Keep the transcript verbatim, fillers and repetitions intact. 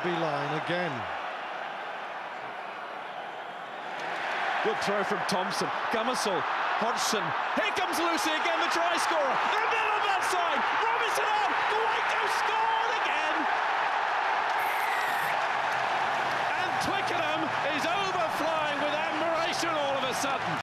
rugby line again. Good throw from Thompson. Gummersall, Hodgson. Here comes Lucy again, the try scorer. They're dead on that side. Robinson out. The Waco scored again. And Twickenham is overflowing with admiration all of a sudden.